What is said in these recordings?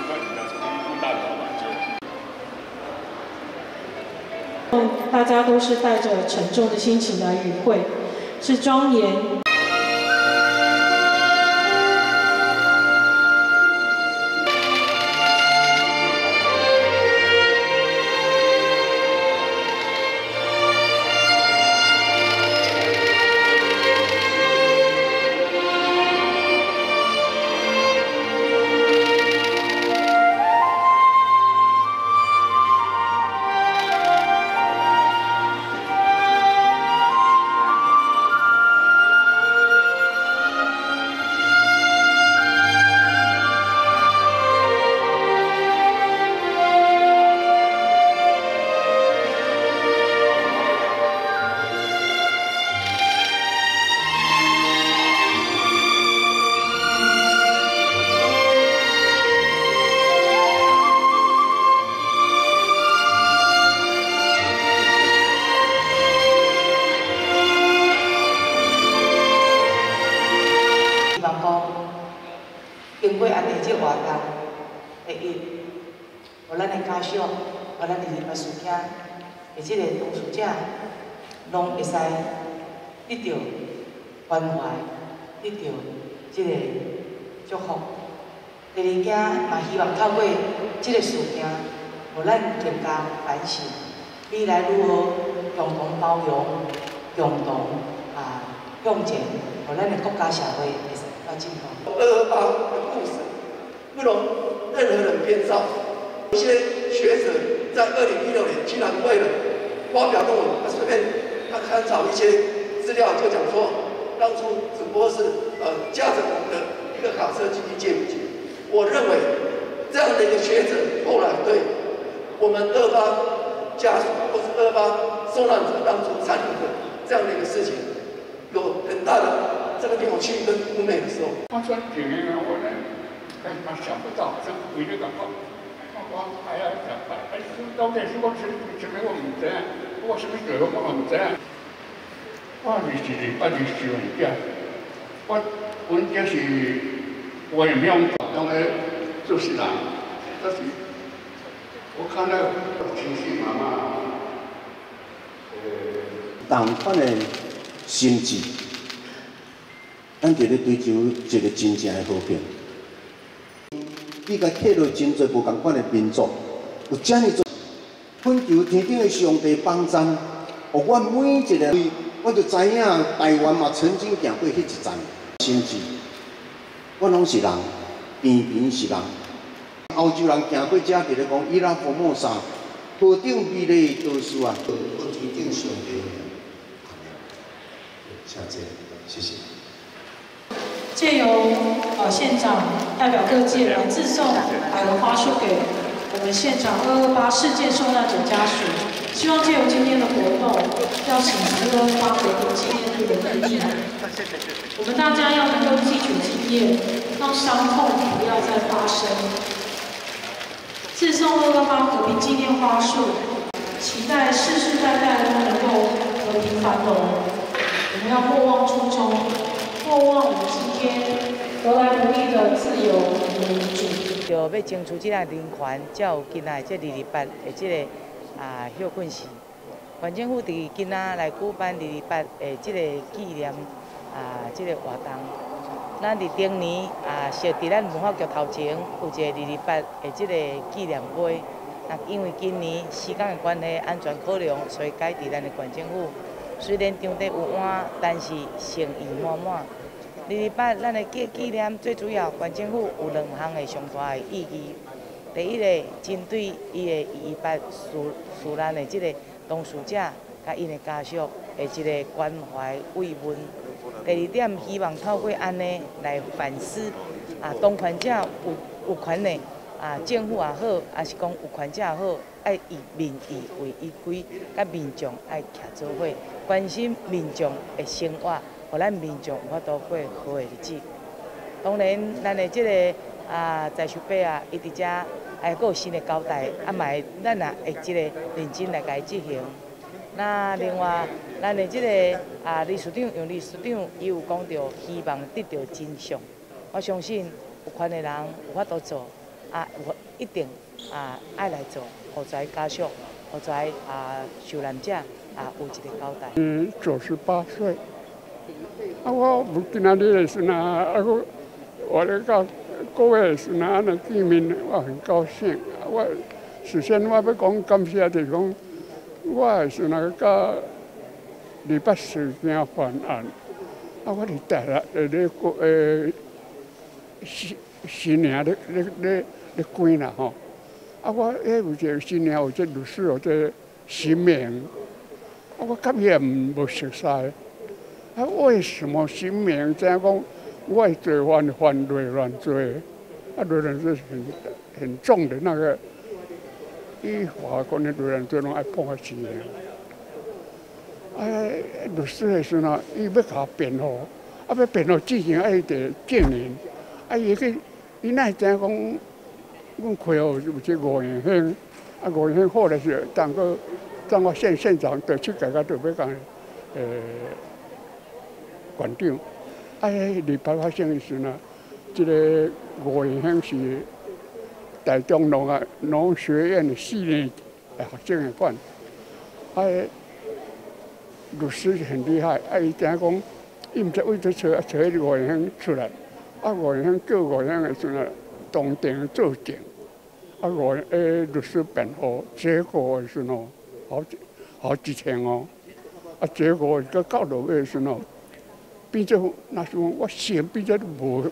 我人家属于温大老板就。 大家都是带着沉重的心情来与会，是庄严。 经过安尼这活动，会用，互咱的家属，互咱的历史事件，的这个当事者，拢会使得到关怀，得到这个祝福。第二件嘛，希望透过这个事件，互咱更加反省，未来如何共同包容、共同向前，互咱的国家社会会使到进步。 228的故事不容任何人编造。有些学者在2016年居然为了发表论文，他随便参考一些资料，就讲说当初只不过是驾着我们的一个卡车进去借武器。我认为这样的一个学者，后来对我们228家属或是228受难者当初参与的这样的一个事情，有很大的这个扭曲跟污蔑的时候。 我说几年了，我呢，想不到，这为了讲我还要讲到底是我什么我唔知，我什么事我唔知。我就是20年我就是我也没有当然就是啦，但是我看到情绪慢慢同款的心智，咱就咧追求一个真正的和平。你甲刻落真侪无共款的民族，有遮尔多恳求天顶的上帝帮咱，互阮每一个，我就知影台湾嘛曾经行过迄一站。心智，阮拢是人，平平是人。欧洲人行过遮，就咧讲伊拉佛莫萨，何等美丽的都市啊！我天顶上帝。下节，谢谢。 借由县长代表各界来致送百合花束给我们现场228事件受难者家属，希望借由今天的活动，要请228和平纪念日的意义，我们大家要能够记住经验，让伤痛不要再发生。致送228和平纪念花束，期待世世代代都能够和平繁荣。我们要莫忘初衷，莫忘我们今天得来不易的自由与民主。 就要争取这个人权，才有今仔这228的这个休困时。县政府伫今仔来举办228的这个纪念这个活动。咱伫顶年设伫咱文化局头前有一个228的这个纪念碑。因为今年时间的关系、安全考量，所以改伫咱的县政府。虽然场地有晏，但是诚意满满。228咱的纪念最主要，县政府有2项的上大的意义。第一个，针对伊的228事难的这个当事者甲因的家属的一个关怀慰问。第二点，希望透过安尼来反思当权者有权的政府也好，还是讲有权者也好，爱以民意为依归，甲民众爱徛做伙，关心民众的生活，互咱民众有法度过好的日子。当然，咱的这个在收伯伊伫遮还佫有新的交代，嘛会咱也会这个认真来甲伊执行。那另外，咱的这个理事长伊有讲到，希望得到真相。我相信有权的人有法度做。 我一定爱来做，互在家属，互在受难者有一个交代。 98岁，我有今仔日的时候，我咧到各位的时候，安尼见面，我很高兴。我事先我要讲感谢，就是讲我的时候到礼拜四惊犯案，我伫台咧新娘咧关啦吼，我有一个新娘有这律师有这新名，我感觉无熟悉。为什么新名这样讲？我罪犯乱罪，乱罪是很重的那个，依法讲的乱罪拢爱判死的。律师的时候，伊要甲辩护，要辩护之前爱得证人，伊哪会知影讲，阮开有这吴延兴，吴延兴后来是当我县长，就去改革就要讲馆长。礼拜发生的时呢，这个吴延兴是台中农学院的4年学生的馆，律师很厉害，伊知影讲，伊毋知为着找迄个吴延兴出来，吴延兴叫吴延兴的时呢，当庭作证，律师辩护，结果的时候好几千哦，结果到落尾的时候。变做那时候我想变做无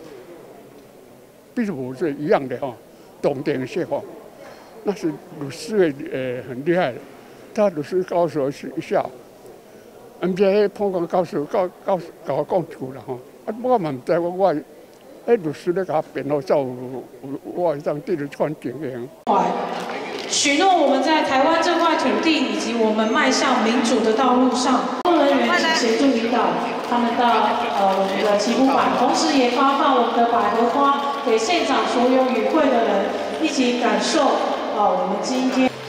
是一样的哈，当庭说法，那是律师很厉害的，他律师高手是一下，唔知迄判官高手甲我讲出啦吼，我嘛唔知我律师咧甲我辩护，照我一张地的穿经验。 许诺我们在台湾这块土地以及我们迈向民主的道路上，工作人员请协助引导他们到我们的旗鼓板，同时也发放我们的百合花给现场所有与会的人，一起感受我们今天。